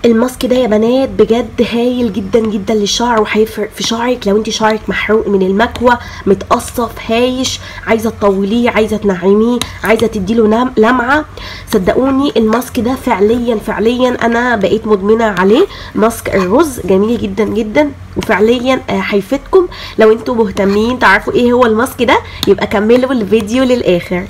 الماسك ده يا بنات بجد هايل جدا جدا للشعر، وهيفرق في شعرك لو انت شعرك محروق من المكوى، متقصف، هايش، عايزه تطوليه، عايزه تنعميه، عايزه تديله لمعه. صدقوني الماسك ده فعليا فعليا انا بقيت مدمنه عليه. ماسك الرز جميل جدا جدا، وفعليا هيفيدكم. لو انتوا مهتمين تعرفوا ايه هو الماسك ده يبقى كملوا الفيديو للاخر.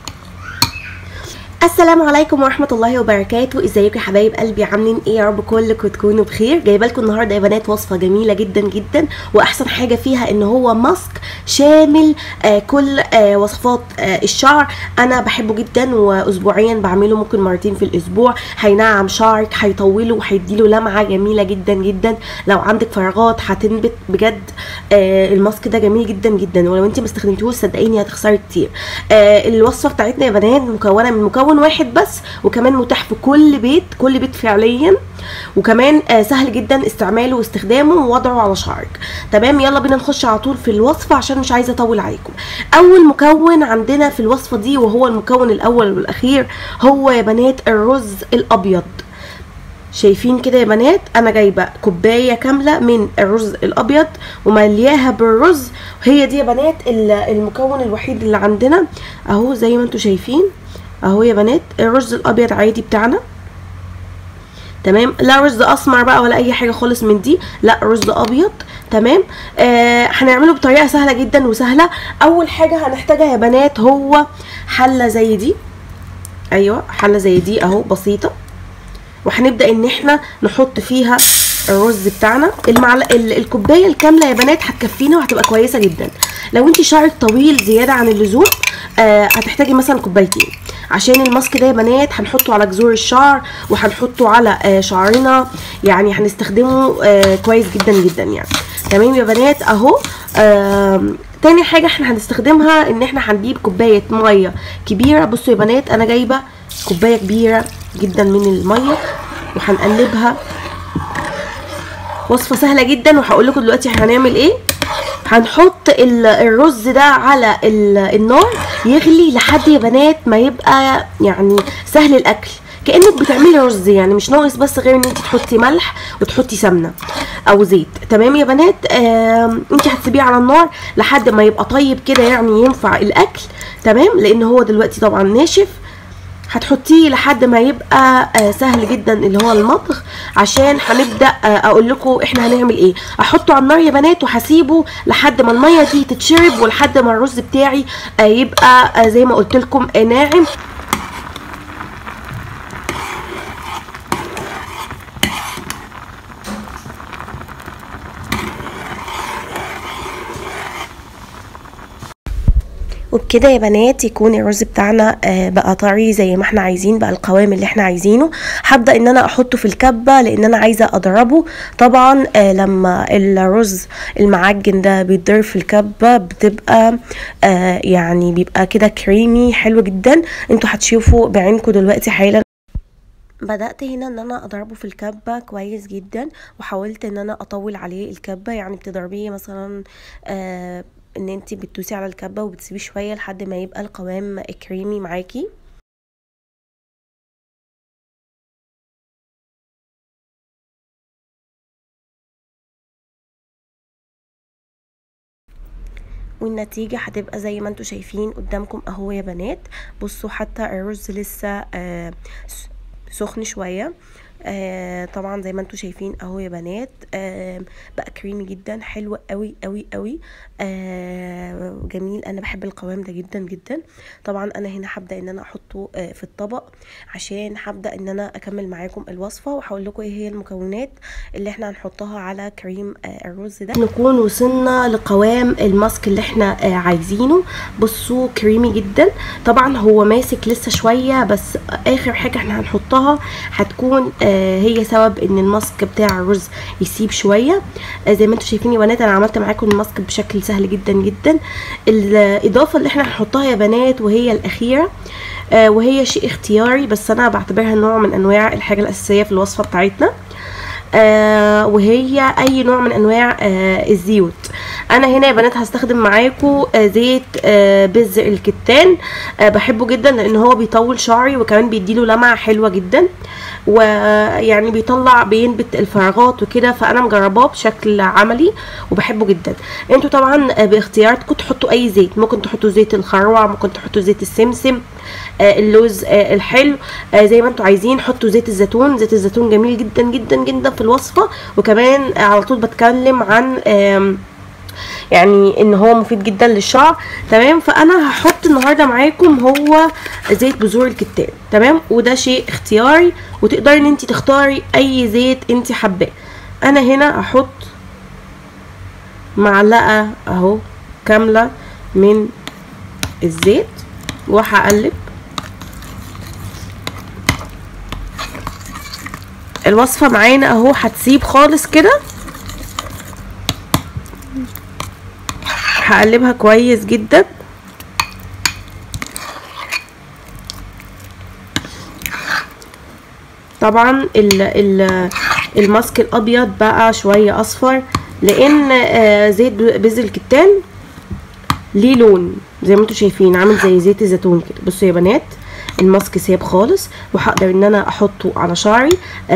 السلام عليكم ورحمه الله وبركاته. ازيكم يا حبايب قلبي، عاملين ايه؟ يا رب كلكم تكونوا بخير. جايبه لكم النهارده يا بنات وصفه جميله جدا جدا، واحسن حاجه فيها ان هو ماسك شامل كل وصفات الشعر. انا بحبه جدا واسبوعيا بعمله، ممكن مرتين في الاسبوع. هينعم شعرك، هيطوله، وهيديله لمعه جميله جدا جدا. لو عندك فراغات هتنبت بجد. الماسك ده جميل جدا جدا، ولو انت ما استخدمتوش صدقيني هتخسري كتير. الوصفه بتاعتنا يا بنات مكونه من مكون واحد بس، وكمان متاح في كل بيت فعليا، وكمان سهل جدا استعماله واستخدامه ووضعه على شعرك. تمام، يلا بينا نخش على طول في الوصفه عشان مش عايزه اطول عليكم. اول مكون عندنا في الوصفه دي وهو المكون الاول والاخير هو يا بنات الرز الابيض. شايفين كده يا بنات، انا جايبه كوبايه كامله من الرز الابيض وملياها بالرز. هي دي يا بنات المكون الوحيد اللي عندنا اهو، زي ما انتم شايفين اهو يا بنات، الرز الابيض عادي بتاعنا. تمام، لا رز اسمر بقى ولا اي حاجه خالص من دي، لا رز ابيض. تمام، هنعمله بطريقه سهله جدا وسهله. اول حاجه هنحتاجها يا بنات هو حله زي دي. ايوه، حله زي دي اهو بسيطه، وهنبدا ان احنا نحط فيها الرز بتاعنا. الكوبايه الكامله يا بنات هتكفينا وهتبقى كويسه جدا. لو انت شعرك طويل زياده عن اللزوم هتحتاجي مثلا كوبايتين، عشان الماسك ده يا بنات هنحطه على جذور الشعر وهنحطه على شعرنا، يعني هنستخدمه كويس جدا جدا يعني. تمام يا بنات اهو. تاني حاجه احنا هنستخدمها ان احنا هنجيب كوبايه ميه كبيره. بصوا يا بنات، انا جايبه كوبايه كبيره جدا من الميه وهنقلبها. وصفه سهله جدا، وهقول لكم دلوقتي هنعمل ايه. هنحط الرز ده على النار يغلي لحد يا بنات ما يبقى يعني سهل الاكل، كانك بتعملي رز، يعني مش ناقص بس غير ان انت تحطي ملح وتحطي سمنه او زيت. تمام يا بنات، انت هتسيبيه على النار لحد ما يبقى طيب كده، يعني ينفع الاكل. تمام، لان هو دلوقتي طبعا ناشف. هتحطيه لحد ما يبقى سهل جدا اللي هو المضغ، عشان هنبدا اقول لكم احنا هنعمل ايه. احطه على النار يا بنات وهسيبه لحد ما الميه دي تتشرب، ولحد ما الرز بتاعي يبقى زي ما قلت لكم ناعم. وبكده يا بنات يكون الرز بتاعنا بقى طري زي ما احنا عايزين، بقى القوام اللي احنا عايزينه. هبدأ ان انا احطه في الكبة لان انا عايزة اضربه. طبعا لما الرز المعجن ده بيتضرب في الكبة بتبقى يعني بيبقى كده كريمي حلو جدا. انتوا هتشوفوا بعينكم دلوقتي حالا. بدأت هنا ان انا اضربه في الكبة كويس جدا، وحاولت ان انا اطول عليه الكبة. يعني بتضربيه مثلا ان انتي بتدوسي على الكبة وبتسيبيه شوية لحد ما يبقى القوام كريمي معاكي. والنتيجة هتبقى زي ما انتوا شايفين قدامكم اهو يا بنات. بصوا حتى الرز لسه سخن شوية. طبعا زي ما انتوا شايفين اهو يا بنات. بقى كريمي جدا، حلو قوي قوي قوي. جميل، انا بحب القوام ده جدا جدا. طبعا انا هنا هبدا ان انا احطه في الطبق، عشان هبدا ان انا اكمل معاكم الوصفه وهقول لكم ايه هي المكونات اللي احنا هنحطها على كريم الرز ده. نكون وصلنا لقوام الماسك اللي احنا عايزينه. بصوا كريمي جدا. طبعا هو ماسك لسه شويه، بس اخر حاجه احنا هنحطها هتكون هي سبب ان الماسك بتاع الرز يسيب شويه. زي ما انتم شايفين يا بنات، انا عملت معاكم الماسك بشكل سهل جدا جدا. الاضافه اللي احنا هنحطها يا بنات وهي الاخيره، وهي شيء اختياري، بس انا بعتبرها نوع من انواع الحاجه الاساسيه في الوصفه بتاعتنا، وهي اي نوع من انواع الزيوت. انا هنا يا بنات هستخدم معاكم زيت بذر الكتان. بحبه جدا لان هو بيطول شعري وكمان بيديله لمعه حلوه جدا. ويعني بينبت الفراغات وكده، فانا مجرباه بشكل عملي وبحبه جدا. انتوا طبعا باختياراتكم تحطوا اي زيت، ممكن تحطوا زيت الخروع، ممكن تحطوا زيت السمسم، اللوز الحلو، زي ما انتوا عايزين. حطوا زيت الزيتون، زيت الزيتون جميل جدا جدا جدا في الوصفه. وكمان على طول بتكلم عن يعني ان هو مفيد جدا للشعر. تمام. فانا هحط النهارده معاكم هو زيت بذور الكتان. تمام. وده شيء اختياري، وتقدري ان انت تختاري اي زيت انت حباه. انا هنا هحط معلقه اهو كامله من الزيت وهقلب. الوصفه معانا اهو هتسيب خالص كده، هقلبها كويس جدا. طبعا الماسك الابيض بقى شويه اصفر، لان زيت بذر الكتان ليه لون زي ما انتم شايفين عامل زي زيت الزيتون كده. بصوا يا بنات الماسك ساب خالص، وهقدر ان انا احطه على شعري.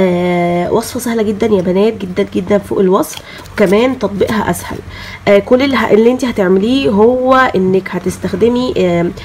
وصفه سهله جدا يا بنات، جدا جدا فوق الوصف، وكمان تطبيقها اسهل. كل اللي انت هتعمليه هو انك هتستخدمي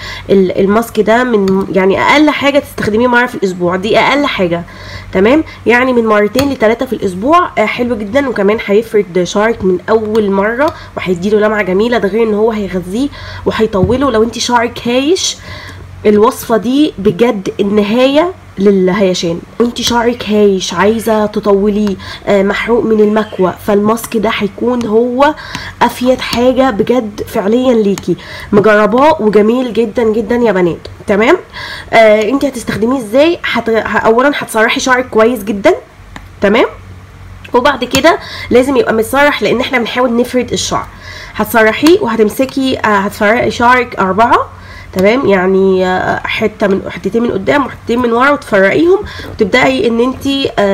الماسك ده من يعني اقل حاجه تستخدميه مره في الاسبوع، دي اقل حاجه. تمام. يعني من مرتين ل3 في الاسبوع. حلو جدا، وكمان هيفرد شعرك من اول مره وهيديله لمعه جميله. ده غير ان هو هيغذيه وهيطوله. لو انت شعرك هايش الوصفه دي بجد النهايه للهيشان. وانت شعرك هايش عايزه تطوليه محروق من المكوى، فالماسك ده هيكون هو افيد حاجه بجد فعليا ليكي. مجرباه وجميل جدا جدا يا بنات. تمام. انت هتستخدميه ازاي؟ اولا هتسرحي شعرك كويس جدا. تمام. وبعد كده لازم يبقى متسرح، لان احنا بنحاول نفرد الشعر. هتسرحيه وهتمسكي هتفرقي شعرك 4. تمام. يعني حتتين من قدام وحتتين من ورا، وتفرقيهم، وتبداي ان انت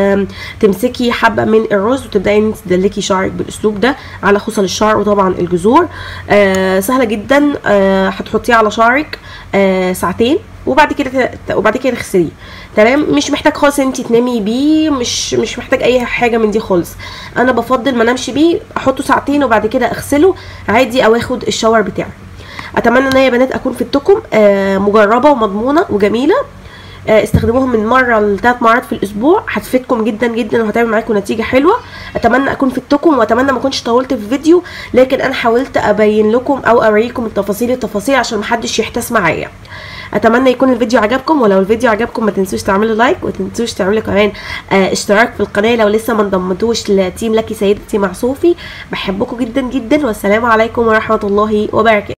تمسكي حبه من الرز، وتبداي ان انت تدلكي شعرك بالاسلوب ده على خصل الشعر وطبعا الجذور. سهله جدا. هتحطيه على شعرك ساعتين، وبعد كده تغسليه. تمام. مش محتاج خالص انت تنامي بيه، مش محتاج اي حاجه من دي خالص. انا بفضل ما انامش بيه، احطه ساعتين وبعد كده اغسله عادي، او اخد الشاور بتاعي. اتمنى ان يا بنات اكون فدتكم. مجربه ومضمونه وجميله. استخدموهم من مره ل3 مرات في الاسبوع، هتفيدكم جدا جدا وهتعمل معاكم نتيجه حلوه. اتمنى اكون فدتكم، واتمنى ما اكونش طولت في الفيديو، لكن انا حاولت ابين لكم او اوريكم التفاصيل عشان محدش يحتاس معايا. اتمنى يكون الفيديو عجبكم، ولو الفيديو عجبكم ما تنسوش تعملوا لايك، وتنسوش تعملوا كمان اشتراك في القناه لو لسه ما انضمتوش لتيم لكي سيدتي مع صوفي. بحبكم جدا جدا، والسلام عليكم ورحمه الله وبركاته.